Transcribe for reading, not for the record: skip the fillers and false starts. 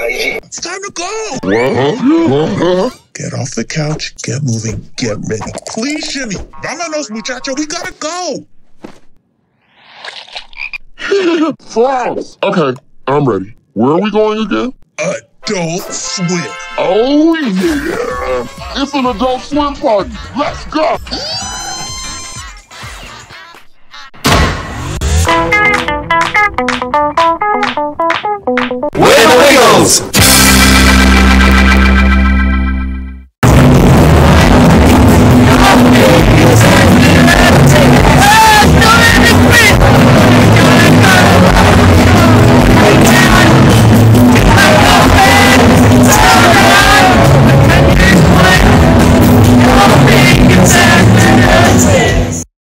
crazy. It's time to go. Get off the couch, get moving, get ready. Please shimmy. Vámonos, muchacho, we gotta go. Frogs. Okay, I'm ready. Where are we going again? Adult Swim. Oh yeah! It's an Adult Swim party. Let's go!